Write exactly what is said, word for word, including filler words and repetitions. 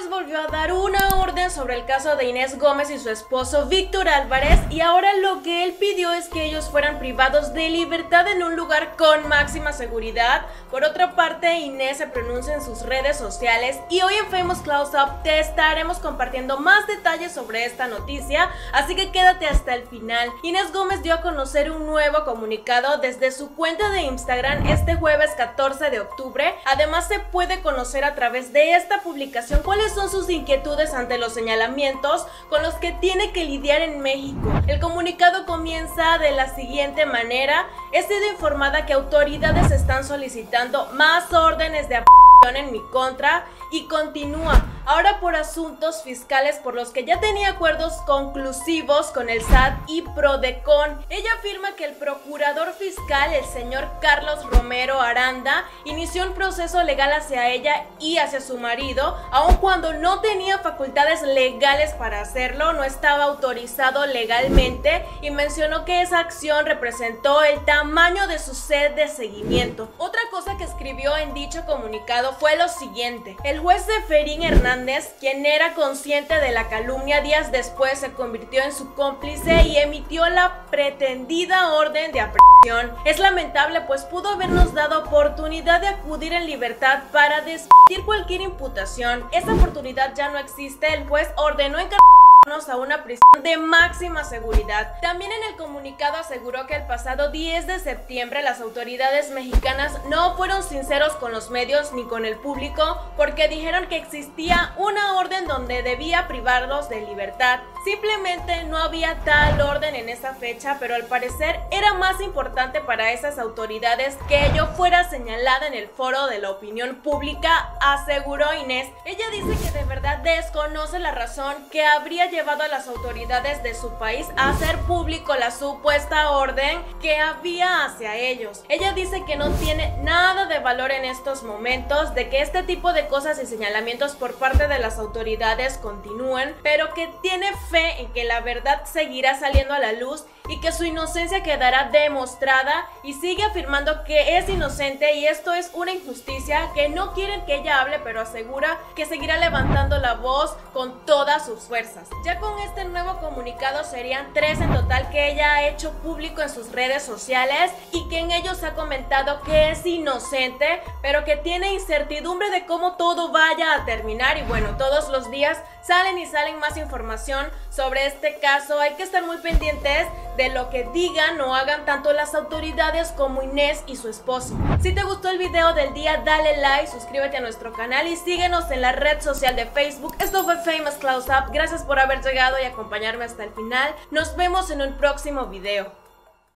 juez volvió a dar una orden sobre el caso de Inés Gómez y su esposo Víctor Álvarez, y ahora lo que él pidió es que ellos fueran privados de libertad en un lugar con máxima seguridad. Por otra parte, Inés se pronuncia en sus redes sociales y hoy en Famous Close Up te estaremos compartiendo más detalles sobre esta noticia, así que quédate hasta el final. Inés Gómez dio a conocer un nuevo comunicado desde su cuenta de Instagram este jueves catorce de octubre. Además, se puede conocer a través de esta publicación cuáles son sus inquietudes ante los señalamientos con los que tiene que lidiar en México. El comunicado comienza de la siguiente manera: he sido informada que autoridades están solicitando más órdenes de aprehensión en mi contra, y continúa, ahora por asuntos fiscales por los que ya tenía acuerdos conclusivos con el S A T y Prodecon. Ella afirma que el procurador fiscal, el señor Carlos Romero Aranda, inició un proceso legal hacia ella y hacia su marido, aun cuando no tenía facultades legales para hacerlo, no estaba autorizado legalmente, y mencionó que esa acción representó el tamaño de su sed de seguimiento. Otra cosa que escribió en dicho comunicado fue lo siguiente: el juez Seferín Hernández, quien era consciente de la calumnia, días después se convirtió en su cómplice y emitió la pretendida orden de aprehensión. Es lamentable, pues pudo habernos dado oportunidad de acudir en libertad para desmentir cualquier imputación. Esa oportunidad ya no existe. El juez ordenó encargarnos a una prisión de máxima seguridad. También en el comunicado aseguró que el pasado diez de septiembre las autoridades mexicanas no fueron sinceros con los medios ni con el público, porque dijeron que existía una orden donde debía privarlos de libertad. Simplemente no había tal orden en esa fecha, pero al parecer era más importante para esas autoridades que yo fuera señalada en el foro de la opinión pública, aseguró Inés. Ella dice que de verdad desconoce la razón que habría llevado a las autoridades de su país a hacer público la supuesta orden que había hacia ellos. Ella dice que no tiene nada de valor en estos momentos, de que este tipo de cosas y señalamientos por parte de las autoridades continúen, pero que tiene fe en que la verdad seguirá saliendo a la luz y que su inocencia quedará demostrada, y sigue afirmando que es inocente y esto es una injusticia, que no quieren que ella hable, pero asegura que seguirá levantando la voz con todas sus fuerzas. Ya con este nuevo comunicado serían tres en total que ella ha hecho público en sus redes sociales, y que en ellos ha comentado que es inocente, pero que tiene incertidumbre de cómo todo vaya a terminar. Y bueno, todos los días salen y salen más información sobre este caso. Hay que estar muy pendientes de lo que digan o hagan tanto las autoridades como Inés y su esposo. Si te gustó el video del día, dale like, suscríbete a nuestro canal y síguenos en la red social de Facebook. Esto fue Famous Close Up. Gracias por haber llegado y acompañarme hasta el final. Nos vemos en un próximo video.